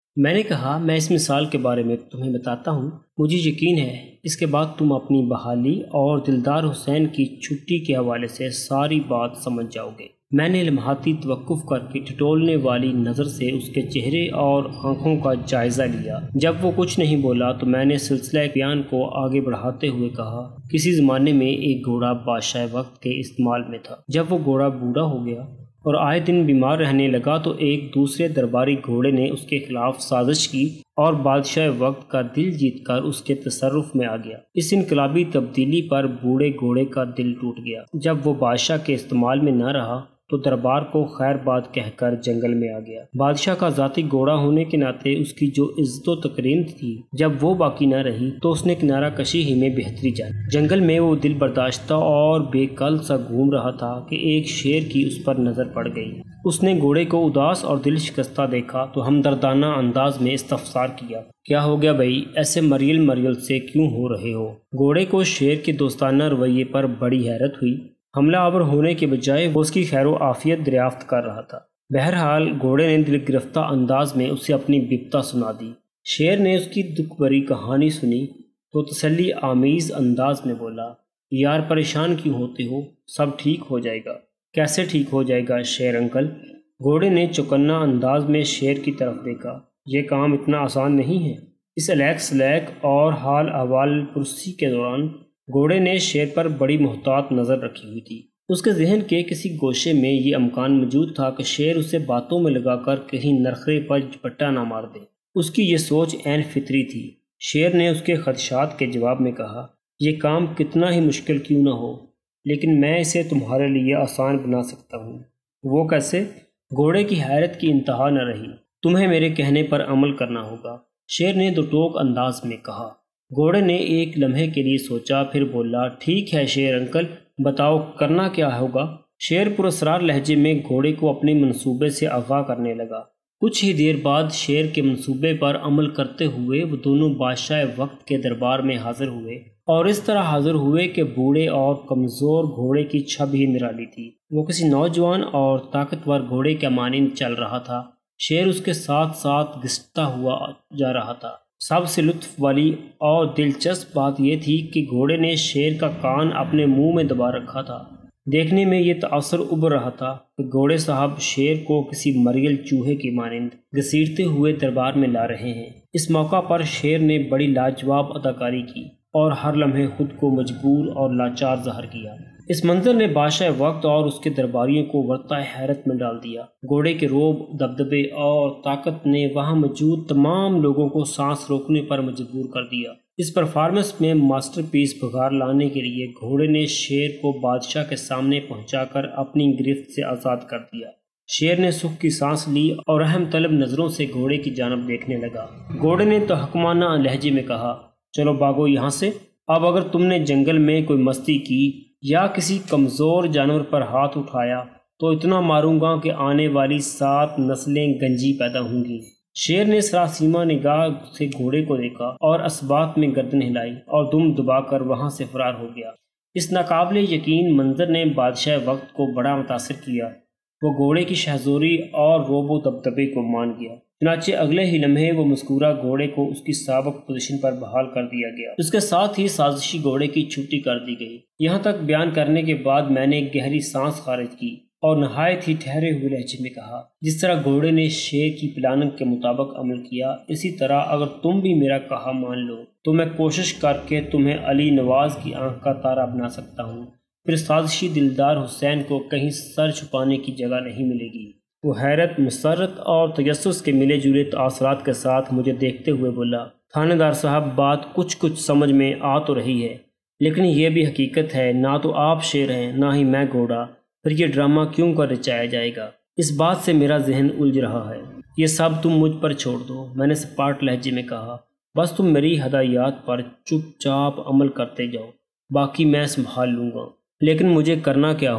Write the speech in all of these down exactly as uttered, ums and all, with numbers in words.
میں نے کہا میں اس مثال کے بارے میں تمہیں بتاتا ہوں، مجھے یقین ہے اس کے بعد تم اپنی بحالی اور دلدار حسین کی چھٹی کے حوالے سے ساری بات سمجھ جاؤ گے۔ میں نے لمحاتی توقف کر کے ٹٹولنے والی نظر سے اس کے چہرے اور آنکھوں کا جائزہ لیا۔ جب وہ کچھ نہیں بولا تو میں نے سلسلہ بیان کو آگے بڑھاتے ہوئے کہا، کسی زمانے میں ایک گھوڑا بادشاہ وقت کے استعمال میں تھا۔ جب وہ گھوڑا بوڑھا ہو گیا اور آئے دن بیمار رہنے لگا تو ایک دوسرے درباری گھوڑے نے اس کے خلاف سازش کی اور بادشاہ وقت کا دل جیت کر اس کے تصرف میں آ گیا۔ اس انقلابی تبدیلی پر بوڑھے گھوڑے کا دل ٹوٹ گیا۔ جب وہ بادشاہ کے استعمال میں نہ رہا تو دربار کو خیر بات کہہ کر جنگل میں آ گیا۔ بادشاہ کا ذاتی گھوڑا ہونے کے ناطے اس کی جو عزت و تکریم تھی، جب وہ باقی نہ رہی تو اس نے کنارہ کشی ہی میں بہتری جانی۔ جنگل میں وہ دل برداشتہ اور بے کل سا گھوم رہا تھا کہ ایک شیر کی اس پر نظر پڑ گئی۔ اس نے گھوڑے کو اداس اور دل شکستہ دیکھا تو ہمدردانہ انداز میں استفسار کیا، کیا ہو گیا بھائی، ایسے مریل مریل سے کیوں ہو رہے ہو؟ گھوڑے کو شیر کے دوستانہ رویے پر بڑی حیرت ہوئی۔ حملہ آور ہونے کے بجائے وہ اس کی خیر و عافیت دریافت کر رہا تھا۔ بہرحال گھوڑے نے دل گرفتہ انداز میں اسے اپنی بپتا سنا دی۔ شیر نے اس کی دکھ بھری کہانی سنی تو تسلی آمیز انداز میں بولا، یار پریشان کیوں ہوتے ہو، سب ٹھیک ہو جائے گا۔ کیسے ٹھیک ہو جائے گا شیر انکل؟ گھوڑے نے چوکنا انداز میں شیر کی طرف دیکھا، یہ کام اتنا آسان نہیں ہے۔ اس الیک سلیک اور حال احوال پرسی کے دوران گھوڑے نے شیر پر بڑی محتاط نظر رکھی ہوئی تھی۔ اس کے ذہن کے کسی گوشے میں یہ امکان موجود تھا کہ شیر اسے باتوں میں لگا کر کہیں نرخرے پر جپٹا نہ مار دے۔ اس کی یہ سوچ عین فطری تھی۔ شیر نے اس کے خدشات کے جواب میں کہا، یہ کام کتنا ہی مشکل کیوں نہ ہو، لیکن میں اسے تمہارے لیے آسان بنا سکتا ہوں۔ وہ کیسے؟ گھوڑے کی حیرت کی انتہا نہ رہی۔ تمہیں میرے کہنے پر عمل کرنا ہوگا، شیر نے دو ٹوک انداز میں کہا۔ گھوڑے نے ایک لمحے کے لیے سوچا، پھر بولا، ٹھیک ہے شیر انکل، بتاؤ کرنا کیا ہوگا؟ شیر پراسرار لہجے میں گھوڑے کو اپنے منصوبے سے آگاہ کرنے لگا۔ کچھ ہی دیر بعد شیر کے منصوبے پر عمل کرتے ہوئے وہ دونوں بادشاہ وقت کے دربار میں حاضر ہوئے، اور اس طرح حاضر ہوئے کہ بوڑھے اور کمزور گھوڑے کی چھب ہی نرالی تھی۔ وہ کسی نوجوان اور طاقتور گھوڑے کے مانند چل رہا تھا۔ شیر اس کے ساتھ ساتھ گھستا ہوا جا رہا تھا۔ سب سے لطف والی اور دلچسپ بات یہ تھی کہ گھوڑے نے شیر کا کان اپنے منہ میں دبا رکھا تھا۔ دیکھنے میں یہ تاثر ابھر رہا تھا کہ گھوڑے صاحب شیر کو کسی مریل چوہے کی مانند گھسیٹتے ہوئے دربار میں لا رہے ہیں۔ اس موقع پر شیر نے بڑی لاجواب اداکاری کی اور ہر لمحے خود کو مجبور اور لاچار ظاہر کیا۔ اس منظر نے بادشاہ وقت اور اس کے درباریوں کو ورطہ حیرت میں ڈال دیا۔ گھوڑے کے روب، دبدبے اور طاقت نے وہاں موجود تمام لوگوں کو سانس روکنے پر مجبور کر دیا۔ اس پرفارمنس میں ماسٹر پیس بغار لانے کے لیے گھوڑے نے شیر کو بادشاہ کے سامنے پہنچا کر اپنی گرفت سے آزاد کر دیا۔ شیر نے سکھ کی سانس لی اور اہم طلب نظروں سے گھوڑے کی جانب دیکھنے لگا۔ گھوڑے نے تحکمانہ لہجے میں کہا، چلو بھاگو یہاں سے۔ اب اگر تم نے جنگل میں کوئی مستی کی یا کسی کمزور جانور پر ہاتھ اٹھایا تو اتنا ماروں گا کہ آنے والی سات نسلیں گنجی پیدا ہوں گی۔ شیر نے سراسیمہ نگاہ سے گھوڑے کو دیکھا اور اسبات میں گردن ہلائی اور دم دبا کر وہاں سے فرار ہو گیا۔ اس ناقابل یقین منظر نے بادشاہ وقت کو بڑا متاثر کیا۔ وہ گھوڑے کی شہزوری اور روب و دبدبے کو مان گیا۔ چنانچہ اگلے ہی لمحے وہ مذکورہ گھوڑے کو اس کی سابق پوزیشن پر بحال کر دیا گیا۔ اس کے ساتھ ہی سازشی گھوڑے کی چھٹی کر دی گئی۔ یہاں تک بیان کرنے کے بعد میں نے ایک گہری سانس خارج کی اور نہایت ہی ٹھہرے ہوئے لہجے میں کہا، جس طرح گھوڑے نے شیر کی پلاننگ کے مطابق عمل کیا، اسی طرح اگر تم بھی میرا کہا مان لو تو میں کوشش کر کے تمہیں علی نواز کی آنکھ کا تارا بنا سکتا ہوں۔ پھر سازشی دلدار حسین کو کہیں سر چھپانے کی جگہ نہیں ملے گی۔ وہ حیرت، مسرت اور تجسس کے ملے جلے تاثرات کے ساتھ مجھے دیکھتے ہوئے بولا، تھانے دار صاحب بات کچھ کچھ سمجھ میں آ تو رہی ہے، لیکن یہ بھی حقیقت ہے نہ تو آپ شیر ہیں نہ ہی میں گھوڑا، پھر یہ ڈرامہ کیوں کر رچایا جائے گا؟ اس بات سے میرا ذہن الجھ رہا ہے۔ یہ سب تم مجھ پر چھوڑ دو، میں نے سپاٹ لہجے میں کہا، بس تم میری ہدایات پر چپ چاپ عمل کرتے جاؤ، باقی میں سنبھال لوں گا۔ لیکن مجھے کرنا کیا ہوگا؟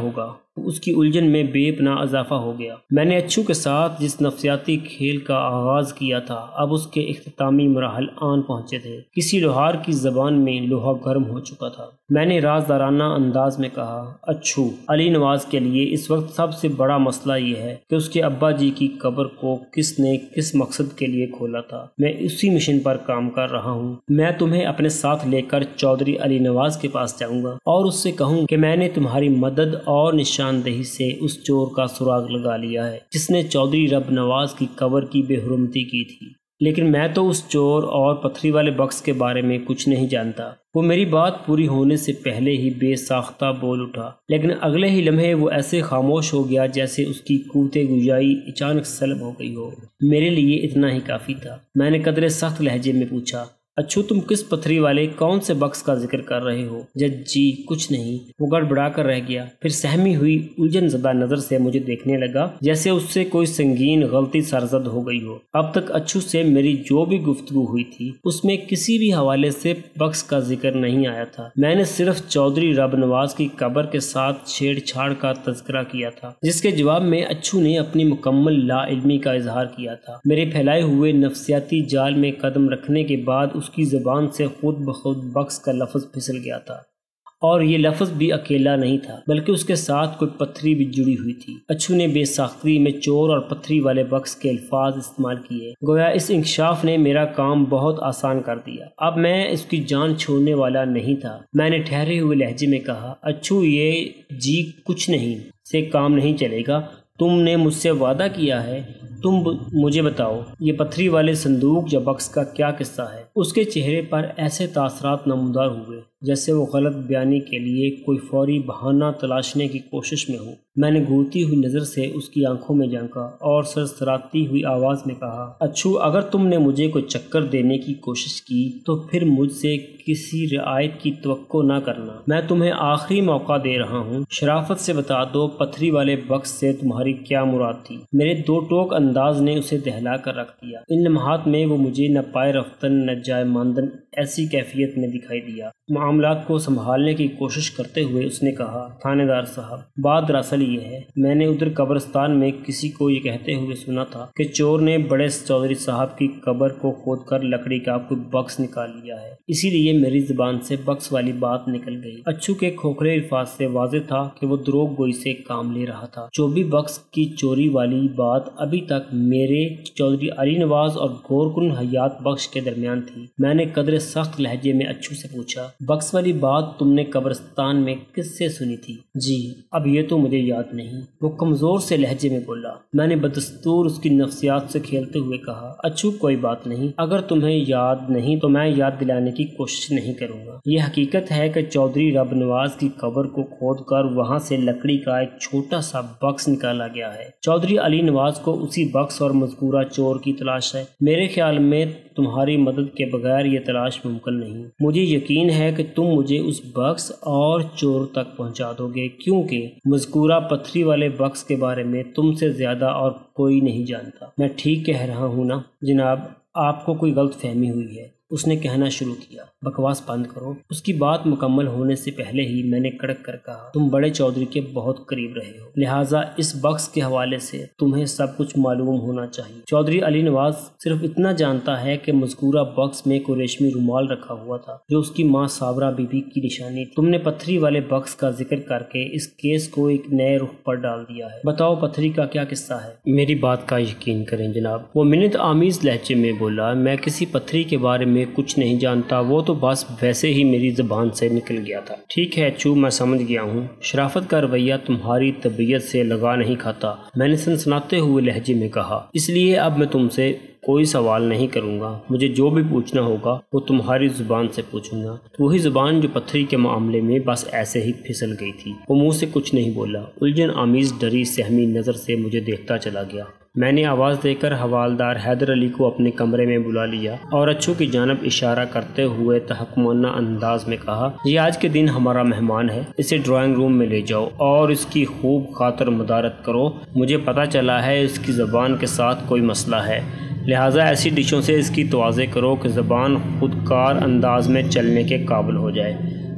اس کی الجھن میں بے پناہ اضافہ ہو گیا۔ میں نے اچھو کے ساتھ جس نفسیاتی کھیل کا آغاز کیا تھا اب اس کے اختتامی مراحل آن پہنچے تھے۔ کسی لوہار کی زبان میں لوہا گرم ہو چکا تھا۔ میں نے رازدارانہ انداز میں کہا، اچھو، علی نواز کے لیے اس وقت سب سے بڑا مسئلہ یہ ہے کہ اس کے ابا جی کی قبر کو کس نے کس مقصد کے لیے کھولا تھا۔ میں اسی مشن پر کام کر رہا ہوں۔ میں تمہیں اپنے ساتھ لے کر چودھری علی نواز کے پاس جاؤں گا اور اس سے کہوں کہ میں نے تمہاری مدد اور نشاندہی سے اس چور کا سراغ لگا لیا ہے جس نے چودھری رب نواز کی قبر کی بے حرمتی کی تھی، لیکن میں تو اس چور اور پتھری والے بکس کے بارے میں کچھ نہیں جانتا۔ وہ میری بات پوری ہونے سے پہلے ہی بے ساختہ بول اٹھا، لیکن اگلے ہی لمحے وہ ایسے خاموش ہو گیا جیسے اس کی قوت گویائی اچانک سلب ہو گئی ہو۔ میرے لیے اتنا ہی کافی تھا۔ میں نے قدرے سخت لہجے میں پوچھا، اچھو، تم کس پتھری والے کون سے بکس کا ذکر کر رہے ہو؟ جج جی کچھ نہیں، وہ گڑبڑا کر رہ گیا، پھر سہمی ہوئی الجھن زدہ نظر سے مجھے دیکھنے لگا جیسے اس سے کوئی سنگین غلطی سرزد ہو گئی ہو۔ اب تک اچھو سے میری جو بھی گفتگو ہوئی تھی اس میں کسی بھی حوالے سے بکس کا ذکر نہیں آیا تھا۔ میں نے صرف چودھری رب نواز کی قبر کے ساتھ چھیڑ چھاڑ کا تذکرہ کیا تھا، جس کے جواب میں اچھو نے اپنی مکمل لا علمی کا اظہار کیا تھا۔ میرے پھیلائے ہوئے نفسیاتی جال میں قدم رکھنے کے بعد اس کی زبان سے خود بخود بکس کا لفظ پھسل گیا تھا، اور یہ لفظ بھی اکیلا نہیں تھا بلکہ اس کے ساتھ کوئی پتھری بھی جڑی ہوئی تھی۔ اچھو نے بے ساختگی میں چور اور پتھری والے بکس کے الفاظ استعمال کیے، گویا اس انکشاف نے میرا کام بہت آسان کر دیا۔ اب میں اس کی جان چھوڑنے والا نہیں تھا۔ میں نے ٹھہرے ہوئے لہجے میں کہا، اچھو، یہ جی کچھ نہیں سے کام نہیں چلے گا۔ تم نے مجھ سے وعدہ کیا ہے، تم مجھے بتاؤ یہ پتھری والے صندوق یا بکس کا کیا قصہ ہے؟ اس کے چہرے پر ایسے تاثرات نمودار ہوئے جیسے وہ غلط بیانی کے لیے کوئی فوری بہانہ تلاشنے کی کوشش میں ہو۔ میں نے گھورتی ہوئی نظر سے اس کی آنکھوں میں جھانکا اور سرسراتی ہوئی آواز میں کہا، اچھو، اگر تم نے مجھے کوئی چکر دینے کی کوشش کی تو پھر مجھ سے کسی رعایت کی توقع نہ کرنا۔ میں تمہیں آخری موقع دے رہا ہوں، شرافت سے بتا دو پتھری والے بکس سے تمہاری کیا مراد تھی؟ میرے دو ٹوک انداز نے اسے دہلا کر رکھ دیا۔ ان لمحات میں وہ مجھے نہ پائے رفتن نہ جائے ماندن ایسی کیفیت میں دکھائی دیا۔ معاملات کو سنبھالنے کی کوشش کرتے ہوئے اس نے کہا، تھانے دار صاحب، بات دراصل یہ ہے، میں نے ادھر قبرستان میں کسی کو یہ کہتے ہوئے سنا تھا کہ چور نے بڑے چودھری صاحب کی قبر کو کھود کر لکڑی کا کوئی بکس نکال لیا ہے، اسی لیے میری زبان سے بکس والی بات نکل گئی۔ اچھو کے کھوکھرے الفاظ سے واضح تھا کہ وہ دروغ گوئی سے کام لے رہا تھا۔ جو بھی بکس کی چوری والی بات ابھی تک میرے چودھری علی نواز اور گورکن حیات بخش کے درمیان تھی۔ میں نے قدر سخت لہجے میں اچھو سے پوچھا، بکس والی بات تم نے قبرستان میں کس سے سنی تھی؟ جی اب یہ تو مجھے یاد نہیں، وہ کمزور سے لہجے میں بولا۔ میں نے بدستور اس کی نفسیات سے کھیلتے ہوئے کہا، اچھو کوئی بات نہیں، اگر تمہیں یاد نہیں تو میں یاد دلانے کی کوشش نہیں کروں گا۔ یہ حقیقت ہے کہ چودھری رب نواز کی قبر کو کھود کر وہاں سے لکڑی کا ایک چھوٹا سا بکس نکالا گیا ہے۔ چودھری علی نواز کو اسی بکس اور مذکورہ چور کی تلاش ہے۔ میرے خیال میں تمہاری مدد کے بغیر یہ تلاش ممکن نہیں۔ مجھے یقین ہے کہ تم مجھے اس بکس اور چور تک پہنچا دو گے، کیونکہ مذکورہ پتھری والے بکس کے بارے میں تم سے زیادہ اور کوئی نہیں جانتا۔ میں ٹھیک کہہ رہا ہوں نا جناب؟ آپ کو کوئی غلط فہمی ہوئی ہے، اس نے کہنا شروع کیا۔ بکواس بند کرو۔ اس کی بات مکمل ہونے سے پہلے ہی میں نے کڑک کر کہا، تم بڑے چودھری کے بہت قریب رہے ہو، لہٰذا اس بکس کے حوالے سے تمہیں سب کچھ معلوم ہونا چاہیے۔ چودھری علی نواز صرف اتنا جانتا ہے کہ مذکورہ بکس میں کوئی ریشمی رومال رکھا ہوا تھا جو اس کی ماں صابرہ بی بی کی نشانی تھی۔ تم نے پتھری والے بکس کا ذکر کر کے اس کیس کو ایک نئے رخ پر ڈال دیا ہے۔ بتاؤ پتھری کا کیا قصہ ہے؟ میری بات کا یقین کریں جناب، وہ منت آمیز لہجے میں بولا، میں کسی پتھری کے بارے میں کچھ نہیں جانتا، وہ تو بس ویسے ہی میری زبان سے نکل گیا تھا۔ ٹھیک ہے اچھو، میں سمجھ گیا ہوں، شرافت کا رویہ تمہاری طبیعت سے لگا نہیں کھاتا، میں نے سنسناتے ہوئے لہجے میں کہا، اس لیے اب میں تم سے کوئی سوال نہیں کروں گا، مجھے جو بھی پوچھنا ہوگا وہ تمہاری زبان سے پوچھوں گا۔ وہی زبان جو پتھری کے معاملے میں بس ایسے ہی پھسل گئی تھی۔ وہ منہ سے کچھ نہیں بولا، الجھن آمیز ڈری سہمی نظر سے مجھے دیکھتا چلا گیا۔ میں نے آواز دے کر حوالدار حیدر علی کو اپنے کمرے میں بلا لیا اور اچھو کی جانب اشارہ کرتے ہوئے تحکمانہ انداز میں کہا، یہ آج کے دن ہمارا مہمان ہے، اسے ڈرائنگ روم میں لے جاؤ اور اس کی خوب خاطر مدارت کرو۔ مجھے پتہ چلا ہے اس کی زبان کے ساتھ کوئی مسئلہ ہے، لہٰذا ایسی ڈشوں سے اس کی توازے کرو کہ زبان خودکار انداز میں چلنے کے قابل ہو جائے۔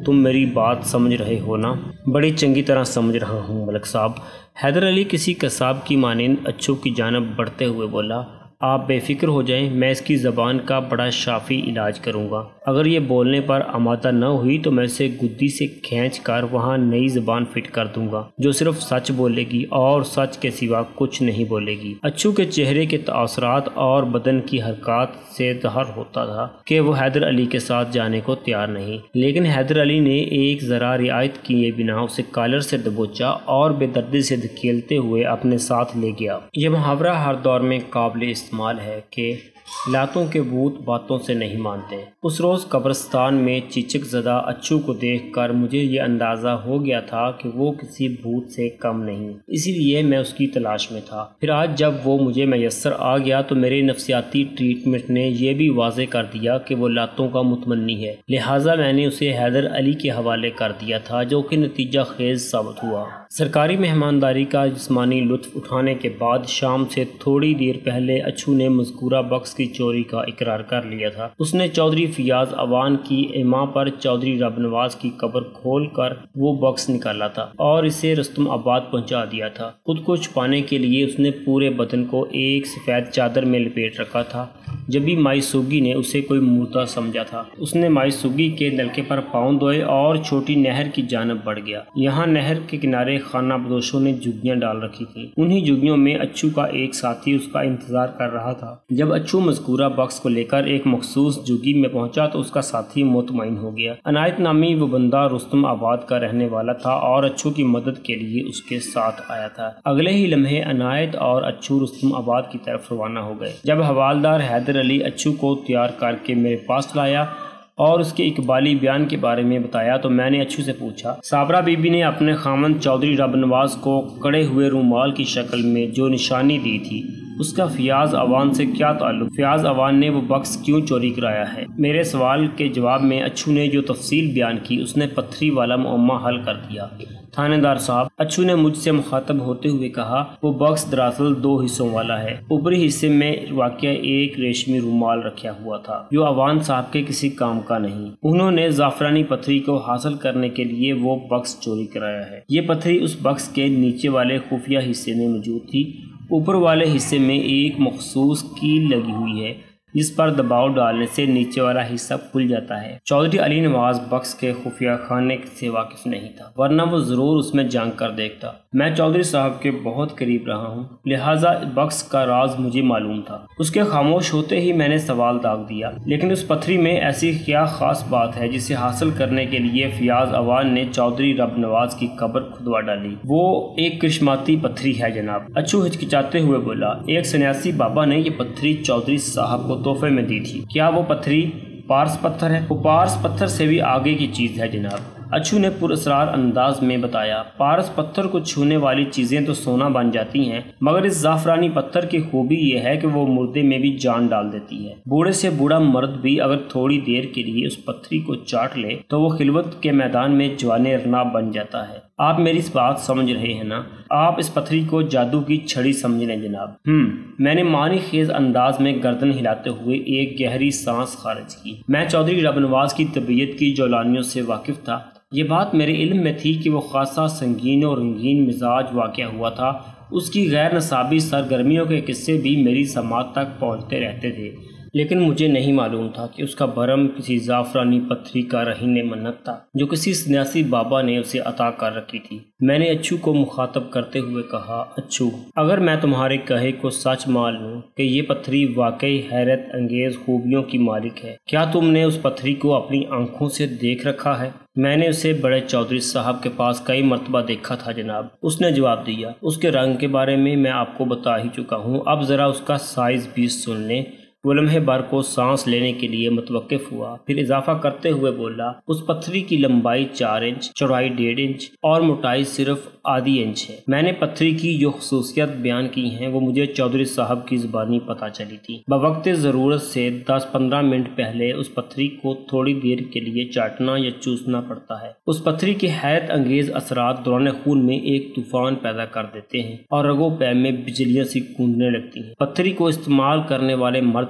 تم میری بات سمجھ رہے ہو نا؟ بڑی چنگی طرح سمجھ رہا ہوں ملک صاحب۔ حیدر علی کسی قصاب کی مانند اچھو کی جانب بڑھتے ہوئے بولا، آپ بے فکر ہو جائیں، میں اس کی زبان کا بڑا شافی علاج کروں گا۔ اگر یہ بولنے پر آمادہ نہ ہوئی تو میں اسے گدی سے کھینچ کر وہاں نئی زبان فٹ کر دوں گا جو صرف سچ بولے گی اور سچ کے سوا کچھ نہیں بولے گی۔ اچھو کے چہرے کے تاثرات اور بدن کی حرکات سے ظاہر ہوتا تھا کہ وہ حیدر علی کے ساتھ جانے کو تیار نہیں، لیکن حیدر علی نے ایک ذرا رعایت کیے بنا اسے کالر سے دبوچا اور بے دردی سے دھکیلتے ہوئے اپنے ساتھ لے گیا۔ یہ محاورہ ہر دور میں قابل استعمال ہے کہ لاتوں کے بھوت باتوں سے نہیں مانتے۔ اس روز قبرستان میں چیچک زدہ اچھو کو دیکھ کر مجھے یہ اندازہ ہو گیا تھا کہ وہ کسی بھوت سے کم نہیں، اسی لیے میں اس کی تلاش میں تھا۔ پھر آج جب وہ مجھے میسر آ گیا تو میرے نفسیاتی ٹریٹمنٹ نے یہ بھی واضح کر دیا کہ وہ لاتوں کا متمنی ہے، لہٰذا میں نے اسے حیدر علی کے حوالے کر دیا تھا، جو کہ نتیجہ خیز ثابت ہوا۔ سرکاری مہمانداری کا جسمانی لطف اٹھانے کے بعد شام سے تھوڑی دیر پہلے اچھو نے مذکورہ بکس کی چوری کا اقرار کر لیا تھا۔ اس نے چودھری فیاض عوان کی ایما پر چودھری رب نواز کی قبر کھول کر وہ بکس نکالا تھا اور اسے رستم آباد پہنچا دیا تھا۔ خود کو چھپانے کے لیے اس نے پورے بدن کو ایک سفید چادر میں لپیٹ رکھا تھا۔ جبھی مائی سوگی نے اسے کوئی مردہ سمجھا تھا، اس نے مائی سوگی کے نلکے پر پاؤں دھوئے اور چھوٹی نہر کی جانب بڑھ گیا۔ یہاں نہر کے کنارے خانہ بدوشوں نے جھگیاں ڈال رکھی تھیں، انہی جھگیوں میں اچھو کا ایک ساتھی اس کا انتظار کر رہا تھا۔ جب اچھو مذکورہ بکس کو لے کر ایک مخصوص جھگی میں پہنچا تو اس کا ساتھی مطمئن ہو گیا۔ عنایت نامی وہ بندہ رستم آباد کا رہنے والا تھا اور اچھو کی مدد کے لیے اس کے ساتھ آیا تھا۔ اگلے ہی لمحے عنایت اور اچھو رستم آباد کی طرف روانہ ہو گئے۔ جب حوالدار حیدر علی اچھو کو تیار کر کے میرے پاس لایا اور اس کے اقبالی بیان کے بارے میں بتایا تو میں نے اچھو سے پوچھا، صابرہ بی بی نے اپنے خامند چودھری رب نواز کو کڑے ہوئے رومال کی شکل میں جو نشانی دی تھی اس کا فیاض عوان سے کیا تعلق؟ فیاض عوان نے وہ بکس کیوں چوری کرایا ہے؟ میرے سوال کے جواب میں اچھو نے جو تفصیل بیان کی اس نے پتھری والا معمہ حل کر دیا۔ تھانے دار صاحب، اچھو نے مجھ سے مخاطب ہوتے ہوئے کہا، وہ بکس دراصل دو حصوں والا ہے۔ اوپری حصے میں واقع ایک ریشمی رومال رکھا ہوا تھا جو عوان صاحب کے کسی کام کا نہیں، انہوں نے زعفرانی پتھری کو حاصل کرنے کے لیے وہ بکس چوری کرایا ہے۔ یہ پتھری اس بکس کے نیچے والے خفیہ حصے میں موجود تھی۔ اوپر والے حصے میں ایک مخصوص کیل لگی ہوئی ہے جس پر دباؤ ڈالنے سے نیچے والا حصہ کھل جاتا ہے۔ چودھری علی نواز بکس کے خفیہ خانے سے واقف نہیں تھا، ورنہ وہ ضرور اس میں جھانک کر دیکھتا۔ میں چودھری صاحب کے بہت قریب رہا ہوں، لہٰذا بکس کا راز مجھے معلوم تھا۔ اس کے خاموش ہوتے ہی میں نے سوال داغ دیا، لیکن اس پتھری میں ایسی کیا خاص بات ہے جسے حاصل کرنے کے لیے فیاض عوان نے چودھری رب نواز کی قبر کھدوا ڈالی؟ وہ ایک کرشماتی پتھری ہے جناب، اچھو ہچکچاتے ہوئے بولا۔ ایک سنیاسی بابا نے یہ پتھری چودھری صاحب کو تحفے میں دی تھی۔ کیا وہ پتھری پارس پتھر ہے؟ وہ پارس پتھر سے بھی آگے کی چیز ہے جناب، اچھو نے پر اسرار انداز میں بتایا۔ پارس پتھر کو چھونے والی چیزیں تو سونا بن جاتی ہیں، مگر اس زعفرانی پتھر کی خوبی یہ ہے کہ وہ مردے میں بھی جان ڈال دیتی ہے۔ بوڑھے سے بوڑھا مرد بھی اگر تھوڑی دیر کے لیے اس پتھری کو چاٹ لے تو وہ خلوت کے میدان میں جوان ارناب بن جاتا ہے۔ آپ میری اس بات سمجھ رہے ہیں نا؟ آپ اس پتھری کو جادو کی چھڑی سمجھ لیں جناب۔ ہم میں نے معنی خیز انداز میں گردن ہلاتے ہوئے ایک گہری سانس خارج کی۔ میں چودھری رب نواز کی طبیعت کی جولانیوں سے واقف تھا۔ یہ بات میرے علم میں تھی کہ وہ خاصا سنگین اور رنگین مزاج واقع ہوا تھا۔ اس کی غیر نصابی سرگرمیوں کے قصے بھی میری سماعت تک پہنچتے رہتے تھے، لیکن مجھے نہیں معلوم تھا کہ اس کا بھرم کسی زعفرانی پتھری کا رہین منت تھا جو کسی سنیاسی بابا نے اسے عطا کر رکھی تھی۔ میں نے اچھو کو مخاطب کرتے ہوئے کہا، اچھو، اگر میں تمہارے کہے کو سچ مان لوں کہ یہ پتھری واقعی حیرت انگیز خوبیوں کی مالک ہے، کیا تم نے اس پتھری کو اپنی آنکھوں سے دیکھ رکھا ہے؟ میں نے اسے بڑے چودھری صاحب کے پاس کئی مرتبہ دیکھا تھا جناب، اس نے جواب دیا۔ اس کے رنگ کے بارے میں میں آپ کو بتا ہی چکا ہوں، اب ذرا اس کا سائز بھی سن لیں۔ وہ لمحے بھر کو سانس لینے کے لیے متوقف ہوا، پھر اضافہ کرتے ہوئے بولا، اس پتھری کی لمبائی چار انچ، چوڑائی ڈیڑھ انچ اور موٹائی صرف آدھی انچ ہے۔ میں نے پتھری کی جو خصوصیت بیان کی ہیں وہ مجھے چودھری صاحب کی زبانی پتہ چلی تھی۔ بوقت ضرورت سے دس پندرہ منٹ پہلے اس پتھری کو تھوڑی دیر کے لیے چاٹنا یا چوسنا پڑتا ہے۔ اس پتھری کے حیرت انگیز اثرات دوران خون میں ایک طوفان پیدا کر دیتے ہیں اور رگو پے میں بجلیاں سی گونجنے لگتی ہیں۔ پتھری کو استعمال کرنے والے مرد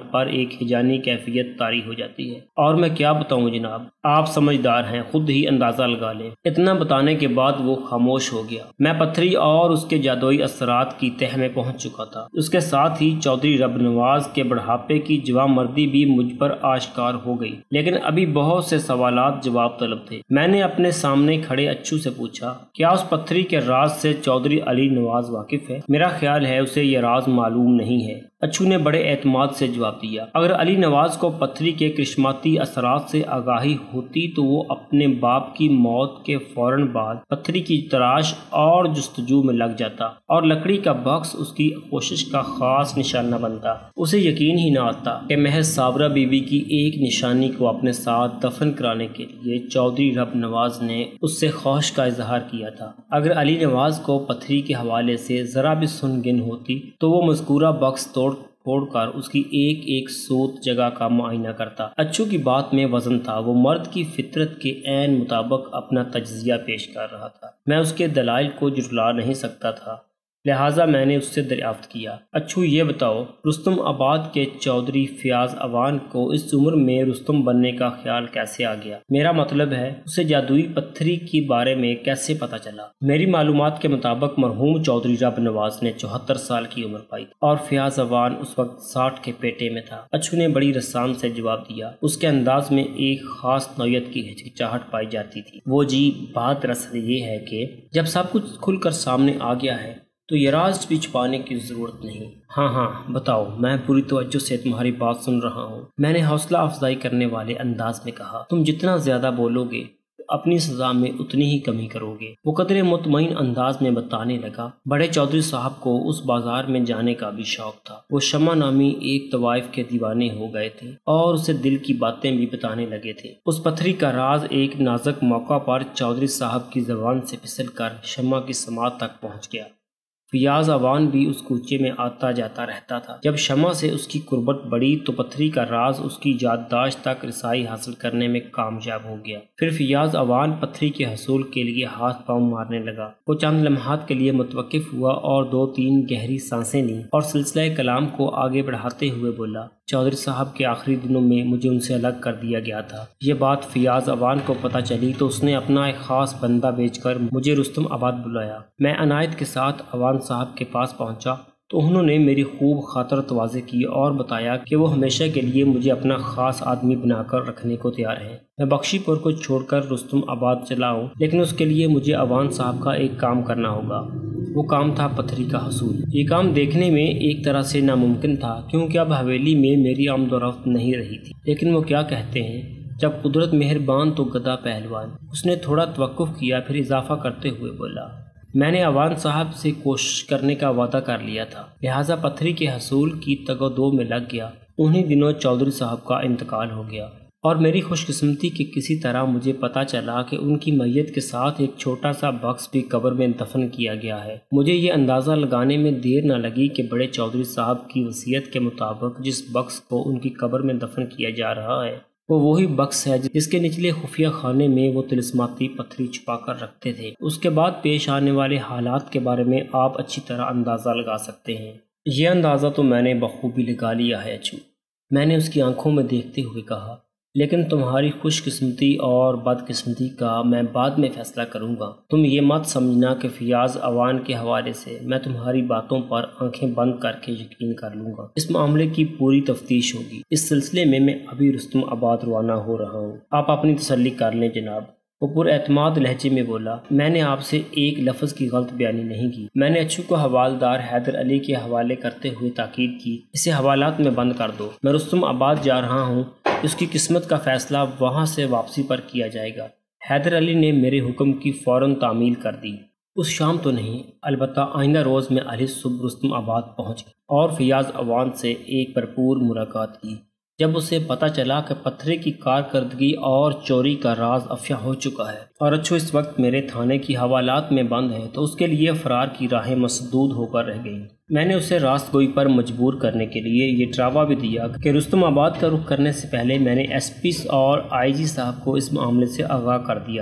پر ایک ہجانی کیفیت طاری ہو جاتی ہے۔ اور میں کیا بتاؤں جناب، آپ سمجھدار ہیں، خود ہی اندازہ لگا لیں۔ اتنا بتانے کے بعد وہ خاموش ہو گیا۔ میں پتھری اور اس کے جادوئی اثرات کی تہہ میں پہنچ چکا تھا۔ اس کے ساتھ ہی چودھری رب نواز کے بڑھاپے کی جواں مردی بھی مجھ پر آشکار ہو گئی، لیکن ابھی بہت سے سوالات جواب طلب تھے۔ میں نے اپنے سامنے کھڑے اچھو سے پوچھا، کیا اس پتھری کے راز سے چودھری علی نواز واقف ہے؟ میرا خیال ہے اسے یہ راز معلوم نہیں ہے۔ اچھو نے بڑے اعتماد سے جواب دیا، اگر علی نواز کو پتھری کے کرشماتی اثرات سے آگاہی ہوتی تو وہ اپنے باپ کی موت کے فوراً بعد پتھری کی تلاش اور جستجو میں لگ جاتا اور لکڑی کا باکس اس کی کوشش کا خاص نشانہ بنتا۔ اسے یقین ہی نہ آتا کہ محض صابرہ بی بی کی ایک نشانی کو اپنے ساتھ دفن کرانے کے لیے چودھری رب نواز نے اس سے خوش کا اظہار کیا تھا۔ اگر علی نواز کو پتھری کے حوالے سے ذرا بھی سنگن ہوتی تو وہ مذکورہ باکس توڑ پھوڑ کر اس کی ایک ایک سوت جگہ کا معائنہ کرتا۔ اچھو کی بات میں وزن تھا، وہ مرد کی فطرت کے عین مطابق اپنا تجزیہ پیش کر رہا تھا۔ میں اس کے دلائل کو جھٹلا نہیں سکتا تھا، لہٰذا میں نے اس سے دریافت کیا، اچھو یہ بتاؤ، رستم آباد کے چودھری فیاض عوان کو اس عمر میں رستم بننے کا خیال کیسے آ گیا؟ میرا مطلب ہے اسے جادوئی پتھری کے بارے میں کیسے پتہ چلا؟ میری معلومات کے مطابق مرحوم چودھری رب نواز نے چوہتر سال کی عمر پائی اور فیاض عوان اس وقت ساٹھ کے پیٹے میں تھا۔ اچھو نے بڑی رسان سے جواب دیا۔ اس کے انداز میں ایک خاص نوعیت کی ہچکچاہٹ پائی جاتی تھی۔ وہ جی بات دراصل یہ ہے کہ جب سب کچھ کھل کر سامنے آ گیا ہے تو یہ راز بھی چھپانے کی ضرورت نہیں۔ ہاں ہاں بتاؤ، میں پوری توجہ سے تمہاری بات سن رہا ہوں، میں نے حوصلہ افزائی کرنے والے انداز میں کہا۔ تم جتنا زیادہ بولو گے اپنی سزا میں اتنی ہی کمی کرو گے۔ وہ قدرے مطمئن انداز میں بتانے لگا، بڑے چودھری صاحب کو اس بازار میں جانے کا بھی شوق تھا۔ وہ شمع نامی ایک طوائف کے دیوانے ہو گئے تھے اور اسے دل کی باتیں بھی بتانے لگے تھے۔ اس پتھری کا راز ایک نازک موقع پر چودھری صاحب کی زبان سے پھسل کر شمع کی سماعت تک پہنچ گیا۔ فیاض عوان بھی اس کوچے میں آتا جاتا رہتا تھا۔ جب شمع سے اس کی قربت بڑھی تو پتھری کا راز اس کی یادداشت تک رسائی حاصل کرنے میں کامیاب ہو گیا۔ پھر فیاض عوان پتھری کے حصول کے لیے ہاتھ پاؤں مارنے لگا۔ وہ چند لمحات کے لیے متوقف ہوا اور دو تین گہری سانسیں لیں اور سلسلہ کلام کو آگے بڑھاتے ہوئے بولا، چودھری صاحب کے آخری دنوں میں مجھے ان سے الگ کر دیا گیا تھا۔ یہ بات فیاض عوان کو پتہ چلی تو اس نے اپنا ایک خاص بندہ بھیج کر مجھے رستم آباد بلایا۔ میں عنایت کے ساتھ عوان صاحب کے پاس پہنچا تو انہوں نے میری خوب خاطر واضح کی اور بتایا کہ وہ ہمیشہ کے لیے مجھے اپنا خاص آدمی بنا کر رکھنے کو تیار ہیں۔ میں بخشی پور کو چھوڑ کر رستم آباد چلا ہوں، لیکن اس کے لیے مجھے عوان صاحب کا ایک کام کرنا ہوگا۔ وہ کام تھا پتھری کا حصول۔ یہ کام دیکھنے میں ایک طرح سے ناممکن تھا کیونکہ اب حویلی میں میری آمد و رفت نہیں رہی تھی، لیکن وہ کیا کہتے ہیں، جب قدرت مہربان تو گدا پہلوان۔ اس نے تھوڑا توقف کیا، پھر اضافہ کرتے ہوئے بولا، میں نے عوان صاحب سے کوشش کرنے کا وعدہ کر لیا تھا، لہٰذا پتھری کے حصول کی تگ و دو میں لگ گیا۔ انہی دنوں چودھری صاحب کا انتقال ہو گیا اور میری خوش قسمتی کہ کسی طرح مجھے پتہ چلا کہ ان کی میت کے ساتھ ایک چھوٹا سا باکس بھی قبر میں دفن کیا گیا ہے۔ مجھے یہ اندازہ لگانے میں دیر نہ لگی کہ بڑے چودھری صاحب کی وصیت کے مطابق جس باکس کو ان کی قبر میں دفن کیا جا رہا ہے وہ وہی باکس ہے جس کے نچلے خفیہ خانے میں وہ طلسماتی پتھری چھپا کر رکھتے تھے۔ اس کے بعد پیش آنے والے حالات کے بارے میں آپ اچھی طرح اندازہ لگا سکتے ہیں۔ یہ اندازہ تو میں نے بخوبی لگا لیا ہے اچھو، میں نے اس کی آنکھوں میں دیکھتے ہوئے کہا، لیکن تمہاری خوش قسمتی اور بد قسمتی کا میں بعد میں فیصلہ کروں گا۔ تم یہ مت سمجھنا کہ فیاض عوان کے حوالے سے میں تمہاری باتوں پر آنکھیں بند کر کے یقین کر لوں گا۔ اس معاملے کی پوری تفتیش ہوگی۔ اس سلسلے میں میں ابھی رستم آباد روانہ ہو رہا ہوں، آپ اپنی تسلی کر لیں جناب۔ وہ پر اعتماد لہجے میں بولا، میں نے آپ سے ایک لفظ کی غلط بیانی نہیں کی۔ میں نے اچھو کو حوالدار حیدر علی کے حوالے کرتے ہوئے تاکید کی، اسے حوالات میں بند کر دو۔ میں رستم آباد جا رہا ہوں، اس کی قسمت کا فیصلہ وہاں سے واپسی پر کیا جائے گا۔ حیدر علی نے میرے حکم کی فوراً تعمیل کر دی۔ اس شام تو نہیں، البتہ آئندہ روز میں علی صبح رستم آباد پہنچ گیا اور فیاض عوان سے ایک بھرپور ملاقات کی۔ جب اسے پتہ چلا کہ پتھرے کی کارکردگی اور چوری کا راز افشا ہو چکا ہے اور اچھو اس وقت میرے تھانے کی حوالات میں بند ہے تو اس کے لیے فرار کی راہیں مسدود ہو کر رہ گئیں۔ میں نے اسے راست گوئی پر مجبور کرنے کے لیے یہ ڈراوا بھی دیا کہ رستم آباد کا رخ کرنے سے پہلے میں نے ایس پی اور آئی جی صاحب کو اس معاملے سے آگاہ کر دیا ہے۔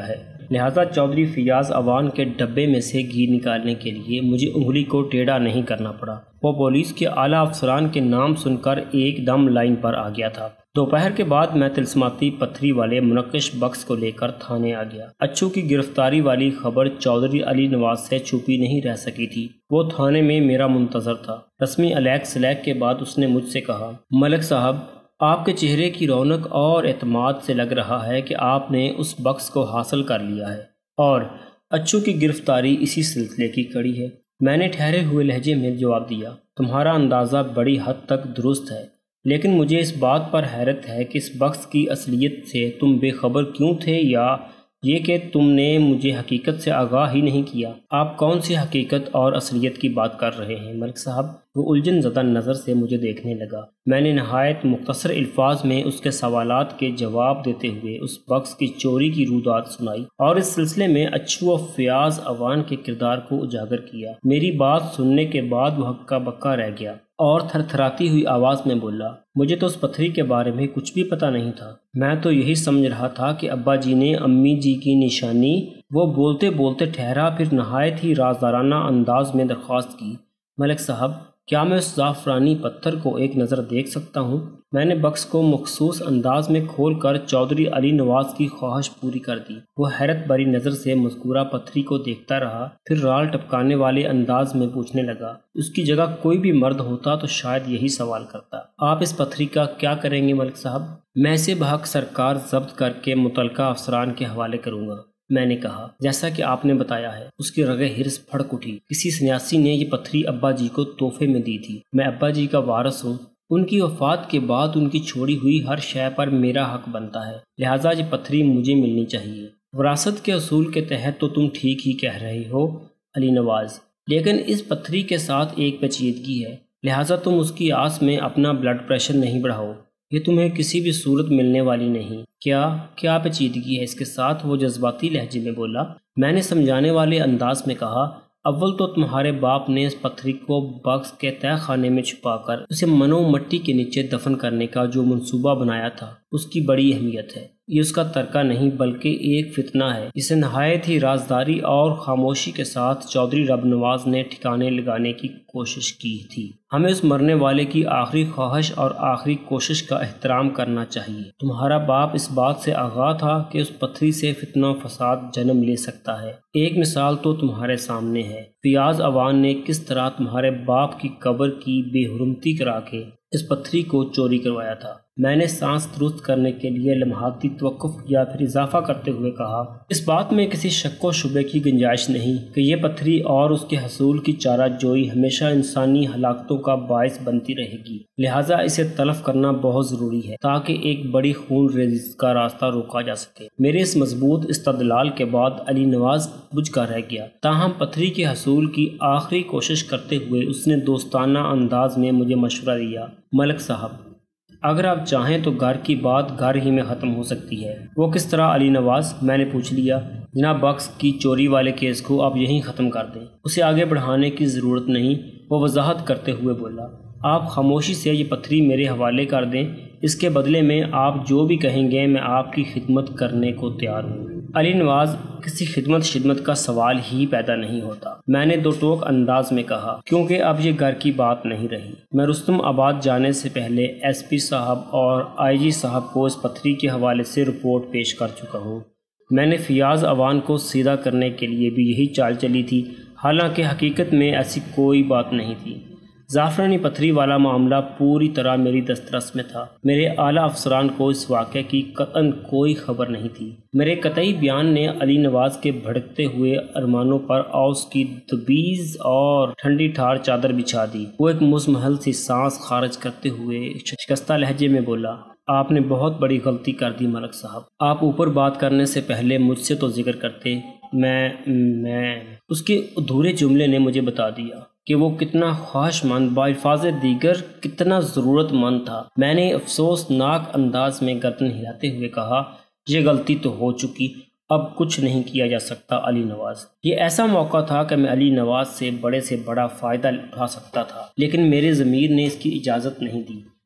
لہٰذا چودھری فیاض اوان کے ڈبے میں سے گھی نکالنے کے لیے مجھے انگلی کو ٹیڑھا نہیں کرنا پڑا۔ وہ پولیس کے اعلیٰ افسران کے نام سن کر ایک دم لائن پر آ گیا تھا۔ دوپہر کے بعد میں طلسماتی پتھری والے منقش بکس کو لے کر تھانے آ گیا۔ اچھو کی گرفتاری والی خبر چودھری علی نواز سے چھپی نہیں رہ سکی تھی۔ وہ تھانے میں میرا منتظر تھا۔ رسمی الیک سلیک کے بعد اس نے مجھ سے کہا، ملک صاحب، آپ کے چہرے کی رونق اور اعتماد سے لگ رہا ہے کہ آپ نے اس بکس کو حاصل کر لیا ہے اور اچھو کی گرفتاری اسی سلسلے کی کڑی ہے۔ میں نے ٹھہرے ہوئے لہجے میں جواب دیا، تمہارا اندازہ بڑی حد تک درست ہے، لیکن مجھے اس بات پر حیرت ہے کہ اس بکس کی اصلیت سے تم بے خبر کیوں تھے، یا یہ کہ تم نے مجھے حقیقت سے آگاہ ہی نہیں کیا۔ آپ کون سی حقیقت اور اصلیت کی بات کر رہے ہیں ملک صاحب؟ وہ الجھن زدہ نظر سے مجھے دیکھنے لگا۔ میں نے نہایت مختصر الفاظ میں اس کے سوالات کے جواب دیتے ہوئے اس بکس کی چوری کی رودات سنائی اور اس سلسلے میں اچھو و فیاض اوان کے کردار کو اجاگر کیا۔ میری بات سننے کے بعد وہ ہکا بکا رہ گیا اور تھر تھراتی ہوئی آواز میں بولا، مجھے تو اس پتھری کے بارے میں کچھ بھی پتہ نہیں تھا۔ میں تو یہی سمجھ رہا تھا کہ ابا جی نے امی جی کی نشانی۔ وہ بولتے بولتے ٹھہرا، پھر نہایت ہی رازدارانہ انداز میں درخواست کی، ملک صاحب، کیا میں اس زعفرانی پتھر کو ایک نظر دیکھ سکتا ہوں؟ میں نے بکس کو مخصوص انداز میں کھول کر چودھری علی نواز کی خواہش پوری کر دی۔ وہ حیرت بھری نظر سے مذکورہ پتھری کو دیکھتا رہا، پھر رال ٹپکانے والے انداز میں پوچھنے لگا، اس کی جگہ کوئی بھی مرد ہوتا تو شاید یہی سوال کرتا، آپ اس پتھری کا کیا کریں گے ملک صاحب؟ میں اسے بحق سرکار ضبط کر کے متعلقہ افسران کے حوالے کروں گا، میں نے کہا۔ جیسا کہ آپ نے بتایا ہے۔ اس کی رگیں ہرس پھڑک اٹھی۔ کسی سنیاسی نے یہ پتھری ابا جی کو تحفے میں دی تھی۔ میں ابا جی کا وارث ہوں۔ ان کی وفات کے بعد ان کی چھوڑی ہوئی ہر شے پر میرا حق بنتا ہے، لہٰذا یہ پتھری مجھے ملنی چاہیے۔ وراثت کے اصول کے تحت تو تم ٹھیک ہی کہہ رہے ہو علی نواز، لیکن اس پتھری کے ساتھ ایک پیچیدگی ہے، لہٰذا تم اس کی آس میں اپنا بلڈ پریشر نہیں بڑھاؤ، یہ تمہیں کسی بھی صورت ملنے والی نہیں۔ کیا کیا پیچیدگی ہے اس کے ساتھ؟ وہ جذباتی لہجے میں بولا۔ میں نے سمجھانے والے انداز میں کہا، اول تو تمہارے باپ نے اس پتھری کو بکس کے تہہ خانے میں چھپا کر اسے منو مٹی کے نیچے دفن کرنے کا جو منصوبہ بنایا تھا، اس کی بڑی اہمیت ہے۔ یہ اس کا ترکہ نہیں بلکہ ایک فتنہ ہے جسے نہایت ہی رازداری اور خاموشی کے ساتھ چودھری رب نواز نے ٹھکانے لگانے کی کوشش کی تھی۔ ہمیں اس مرنے والے کی آخری خواہش اور آخری کوشش کا احترام کرنا چاہیے۔ تمہارا باپ اس بات سے آگاہ تھا کہ اس پتھری سے فتنہ و فساد جنم لے سکتا ہے۔ ایک مثال تو تمہارے سامنے ہے، فیاض اوان نے کس طرح تمہارے باپ کی قبر کی بے حرمتی کرا کے اس پتھری کو چوری کروایا تھا۔ میں نے سانس درست کرنے کے لیے لمحاتی توقف کیا، پھر اضافہ کرتے ہوئے کہا، اس بات میں کسی شک و شبے کی گنجائش نہیں کہ یہ پتھری اور اس کے حصول کی چارہ جوئی ہمیشہ انسانی ہلاکتوں کا باعث بنتی رہے گی، لہٰذا اسے تلف کرنا بہت ضروری ہے تاکہ ایک بڑی خون ریزی کا راستہ روکا جا سکے۔ میرے اس مضبوط استدلال کے بعد علی نواز بجھ کر رہ گیا، تاہم پتھری کے حصول کی آخری کوشش کرتے ہوئے اس نے دوستانہ انداز میں مجھے مشورہ دیا، ملک صاحب، اگر آپ چاہیں تو گھر کی بات گھر ہی میں ختم ہو سکتی ہے۔ وہ کس طرح علی نواز؟ میں نے پوچھ لیا۔ جناب، بکس کی چوری والے کیس کو آپ یہیں ختم کر دیں، اسے آگے بڑھانے کی ضرورت نہیں۔ وہ وضاحت کرتے ہوئے بولا، آپ خاموشی سے یہ پتھری میرے حوالے کر دیں، اس کے بدلے میں آپ جو بھی کہیں گے میں آپ کی خدمت کرنے کو تیار ہوں۔ علی نواز، کسی خدمت شدمت کا سوال ہی پیدا نہیں ہوتا، میں نے دو ٹوک انداز میں کہا، کیونکہ اب یہ گھر کی بات نہیں رہی۔ میں رستم آباد جانے سے پہلے ایس پی صاحب اور آئی جی صاحب کو اس پتھری کے حوالے سے رپورٹ پیش کر چکا ہوں۔ میں نے فیاض اوان کو سیدھا کرنے کے لیے بھی یہی چال چلی تھی، حالانکہ حقیقت میں ایسی کوئی بات نہیں تھی۔ زعفرانی پتھری والا معاملہ پوری طرح میری دسترس میں تھا۔ میرے اعلیٰ افسران کو اس واقعے کی قطعاً کوئی خبر نہیں تھی۔ میرے قطعی بیان نے علی نواز کے بھڑکتے ہوئے ارمانوں پر اوس کی دبیز اور ٹھنڈی ٹھار چادر بچھا دی۔ وہ ایک مزمحل سی سانس خارج کرتے ہوئے شکستہ لہجے میں بولا، آپ نے بہت بڑی غلطی کر دی ملک صاحب۔ آپ اوپر بات کرنے سے پہلے مجھ سے تو ذکر کرتے۔ میں میں اس کے ادھورے جملے نے مجھے بتا دیا کہ وہ کتنا خواہش مند، بالفاظ دیگر کتنا ضرورت مند تھا۔ میں نے افسوس ناک انداز میں گردن ہلاتے ہوئے کہا، یہ غلطی تو ہو چکی، اب کچھ نہیں کیا جا سکتا علی نواز۔ یہ ایسا موقع تھا کہ میں علی نواز سے بڑے سے بڑا فائدہ اٹھا سکتا تھا، لیکن میرے ضمیر نے اس کی اجازت نہیں دی۔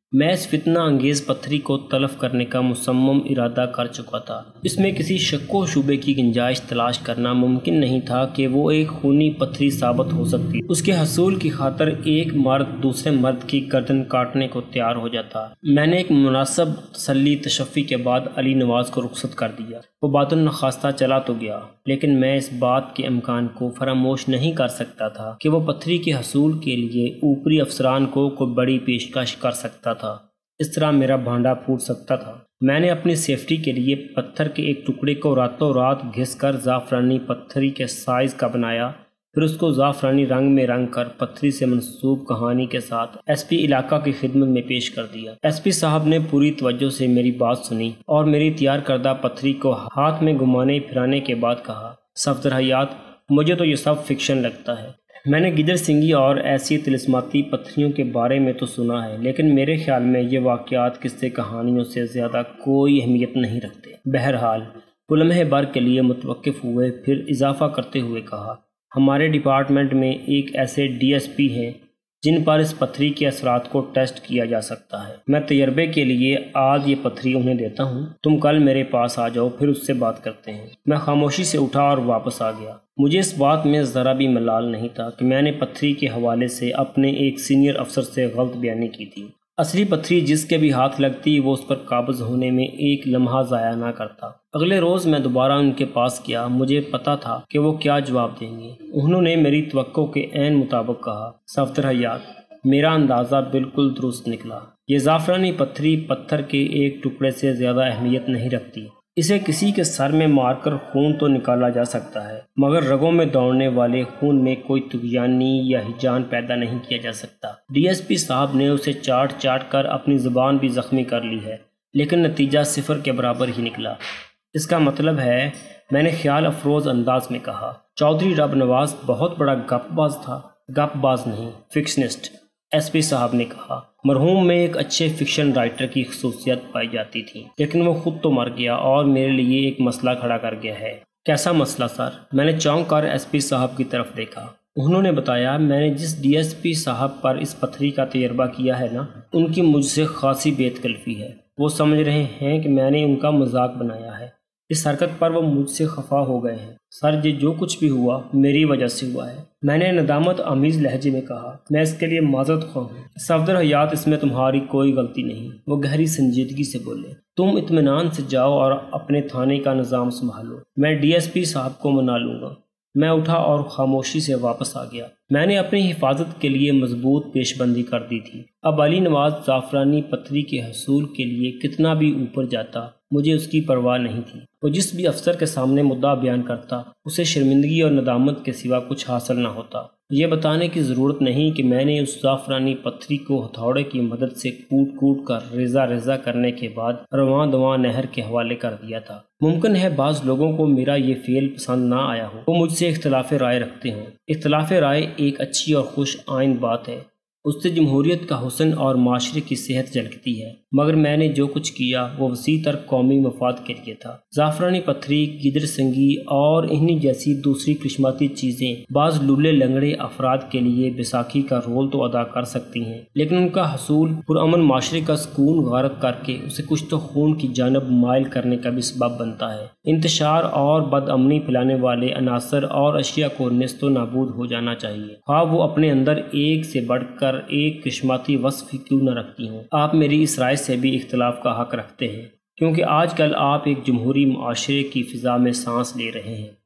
میں اس فتنہ انگیز پتھری کو تلف کرنے کا مصمم ارادہ کر چکا تھا۔ اس میں کسی شک و شبے کی گنجائش تلاش کرنا ممکن نہیں تھا کہ وہ ایک خونی پتھری ثابت ہو سکتی۔ اس کے حصول کی خاطر ایک مرد دوسرے مرد کی گردن کاٹنے کو تیار ہو جاتا۔ میں نے ایک مناسب تسلی تشفی کے بعد علی نواز کو رخصت کر دیا۔ وہ بات نخواستہ چلا تو گیا، لیکن میں اس بات کے امکان کو فراموش نہیں کر سکتا تھا کہ وہ پتھری کے حصول کے لیے اوپری افسران کو کوئی بڑی پیشکش کر سکتا تھا۔ اس طرح میرا بھانڈا پھوٹ سکتا تھا۔ میں نے اپنی سیفٹی کے لیے پتھر کے ایک ٹکڑے کو راتوں رات گھس کر زعفرانی پتھری کے سائز کا بنایا، پھر اس کو زعفرانی رنگ میں رنگ کر پتھری سے منسوب کہانی کے ساتھ ایس پی علاقہ کی خدمت میں پیش کر دیا۔ ایس پی صاحب نے پوری توجہ سے میری بات سنی اور میری تیار کردہ پتھری کو ہاتھ میں گھمانے پھرانے کے بعد کہا، صفدر حیات، مجھے تو یہ سب فکشن لگتا ہے۔ میں نے گدر سنگھی اور ایسی طلسماتی پتھریوں کے بارے میں تو سنا ہے، لیکن میرے خیال میں یہ واقعات قصے کہانیوں سے زیادہ کوئی اہمیت نہیں رکھتے۔ بہرحال وہ لمحے بھر کے لیے متوقف ہوئے، پھر اضافہ کرتے ہوئے کہا، ہمارے ڈپارٹمنٹ میں ایک ایسے ڈی ایس پی ہیں جن پر اس پتھری کے اثرات کو ٹیسٹ کیا جا سکتا ہے۔ میں تجربے کے لیے آج یہ پتھری انہیں دیتا ہوں، تم کل میرے پاس آ جاؤ، پھر اس سے بات کرتے ہیں۔ میں خاموشی سے اٹھا اور واپس آ گیا۔ مجھے اس بات میں ذرا بھی ملال نہیں تھا کہ میں نے پتھری کے حوالے سے اپنے ایک سینئر افسر سے غلط بیانی کی تھی۔ اصلی پتھری جس کے بھی ہاتھ لگتی وہ اس پر قابض ہونے میں ایک لمحہ ضائع نہ کرتا۔ اگلے روز میں دوبارہ ان کے پاس گیا۔ مجھے پتا تھا کہ وہ کیا جواب دیں گے۔ انہوں نے میری توقع کے عین مطابق کہا، صفدر حیات، میرا اندازہ بالکل درست نکلا۔ یہ زعفرانی پتھری پتھر کے ایک ٹکڑے سے زیادہ اہمیت نہیں رکھتی۔ اسے کسی کے سر میں مار کر خون تو نکالا جا سکتا ہے، مگر رگوں میں دوڑنے والے خون میں کوئی طغیانی یا ہیجان پیدا نہیں کیا جا سکتا۔ ڈی ایس پی صاحب نے اسے چاٹ چاٹ کر اپنی زبان بھی زخمی کر لی ہے، لیکن نتیجہ صفر کے برابر ہی نکلا۔ اس کا مطلب ہے، میں نے خیال افروز انداز میں کہا، چودھری رب نواز بہت بڑا گپ باز تھا۔ گپ باز نہیں، فکشنسٹ، ایس پی صاحب نے کہا۔ مرحوم میں ایک اچھے فکشن رائٹر کی خصوصیت پائی جاتی تھی، لیکن وہ خود تو مر گیا اور میرے لیے ایک مسئلہ کھڑا کر گیا ہے۔ کیسا مسئلہ سر؟ میں نے چونک کر ایس پی صاحب کی طرف دیکھا۔ انہوں نے بتایا، میں نے جس ڈی ایس پی صاحب پر اس پتھری کا تجربہ کیا ہے نا، ان کی مجھ سے خاصی بے تکلفی ہے۔ وہ سمجھ رہے ہیں کہ میں نے ان کا مذاق بنایا ہے۔ اس حرکت پر وہ مجھ سے خفا ہو گئے ہیں۔ سر، یہ جو کچھ بھی ہوا میری وجہ سے ہوا ہے، میں نے ندامت آمیز لہجے میں کہا۔ میں اس کے لیے معذرت خواہ ہوں صفدر حیات، اس میں تمہاری کوئی غلطی نہیں۔ وہ گہری سنجیدگی سے بولے، تم اطمینان سے جاؤ اور اپنے تھانے کا نظام سنبھالو، میں ڈی ایس پی صاحب کو منا لوں گا۔ میں اٹھا اور خاموشی سے واپس آ گیا۔ میں نے اپنی حفاظت کے لیے مضبوط پیش بندی کر دی تھی۔ اب علی نواز زعفرانی پتھری کے حصول کے لیے کتنا بھی اوپر جاتا، مجھے اس کی پرواہ نہیں تھی۔ وہ جس بھی افسر کے سامنے مدعا بیان کرتا، اسے شرمندگی اور ندامت کے سوا کچھ حاصل نہ ہوتا۔ یہ بتانے کی ضرورت نہیں کہ میں نے اس زعفرانی پتھری کو ہتھوڑے کی مدد سے کوٹ کوٹ کر ریزہ ریزہ کرنے کے بعد رواں دواں نہر کے حوالے کر دیا تھا۔ ممکن ہے بعض لوگوں کو میرا یہ فعل پسند نہ آیا ہو، وہ مجھ سے اختلاف رائے رکھتے ہوں۔ اختلاف رائے ایک اچھی اور خوش آئند بات ہے، اس سے جمہوریت کا حسن اور معاشرے کی صحت جھلکتی ہے، مگر میں نے جو کچھ کیا وہ وسیع تر قومی مفاد کے لیے تھا۔ زعفرانی پتھری، گدر سنگھی اور انہی جیسی دوسری قسمتی چیزیں بعض لولے لنگڑے افراد کے لیے بیساکھی کا رول تو ادا کر سکتی ہیں، لیکن ان کا حصول پرامن معاشرے کا سکون غارت کر کے اسے کچھ تو خون کی جانب مائل کرنے کا بھی سبب بنتا ہے۔ انتشار اور بد امنی پھیلانے والے عناصر اور اشیاء کو نیست و نابود ہو جانا چاہیے، خواہ وہ اپنے اندر ایک سے بڑھ کر ایک قسمتی وصف کیوں نہ رکھتی ہوں۔ آپ میری اس رائے سے بھی اختلاف کا حق رکھتے ہیں، کیونکہ آج کل آپ ایک جمہوری معاشرے کی فضا میں سانس لے رہے ہیں۔